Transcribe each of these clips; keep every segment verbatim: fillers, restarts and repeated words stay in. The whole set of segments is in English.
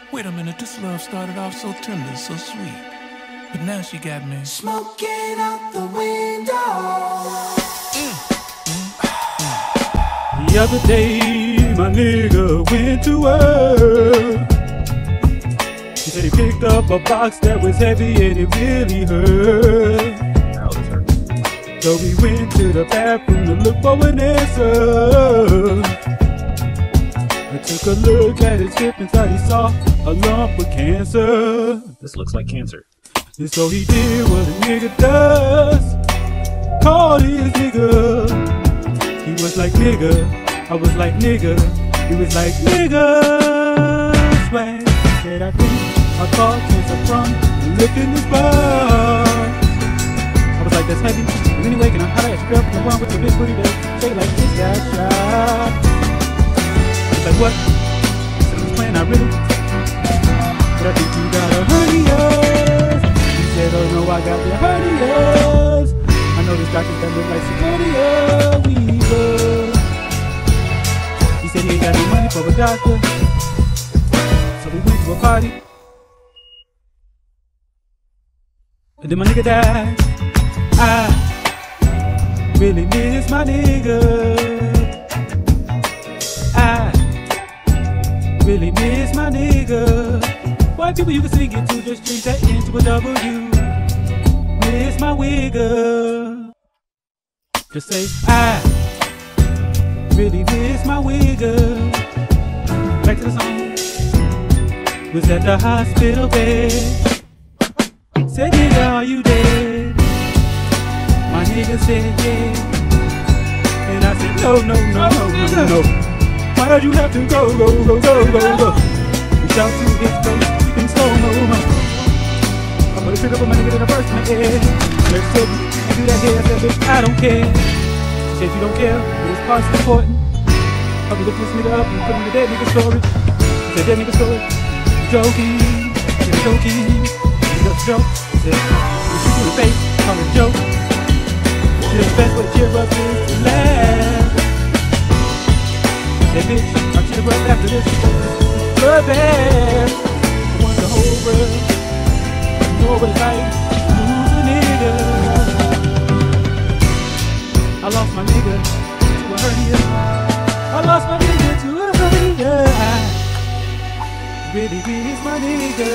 Wait a minute, this love started off so tender, so sweet. But now she got me smoking out the window. Mm. Mm. Mm. The other day, my nigga went to work. He said he picked up a box that was heavy and it really hurt. Ow, this hurts. So we went to the bathroom to look for an answer. I took a look at his hip and thought he saw a lump of cancer. This looks like cancer. And so he did what a nigga does. Called his nigga. He was like, nigga. I was like, nigga. He was like, nigga. Swag. Said I think I caught cancer from lifting this box. I was like, that's heavy. But anyway, can I holla at your girl from the one with the big booty that shake like this got shot? Like what? I said I was playing, not really. But I think you got a hernia. He said, oh no, I got the hernias. I know this doctor that look like Sigourney Weaver. He said he ain't got no money for a doctor. So we went to a party. And then my nigga died. I really miss my nigga. I really miss my nigga. White people you can sing it to, just change that into a W. Miss my Wigga. Just say I really miss my Wigga. Back to the song. Was at the hospital bed. Said nigga, are you dead? My nigga said yeah. And I said no, no, no, no, no, no. Why'd you have to go, go, go, go, go, go? We shout to his face in slow-mo. I put a trigger for my nigga in the first my head. Let's take me and do that here. I said, bitch, I don't care. She said, you don't care, but this part's important. I'll be looking this nigga up and put him in the dead nigga storage. I said, dead nigga storage. You're joking, you're joking. You're just a joke. I said, you shoot you in the face, call it a joke. The best way to cheer up is to laugh. Hey bitch, I'll cheer up after this bloodbath. I want the whole world to know what it's like to lose a nigga. I lost my nigga to a hernia. I lost my nigga to a hernia. I really miss my nigga.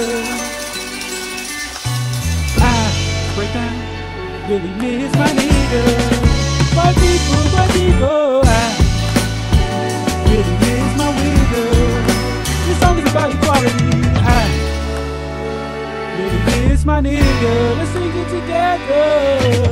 I break down, really miss my nigga. White people, white people, I really miss my Wigga. This song is about equality. I really miss my nigga. Let's sing it together.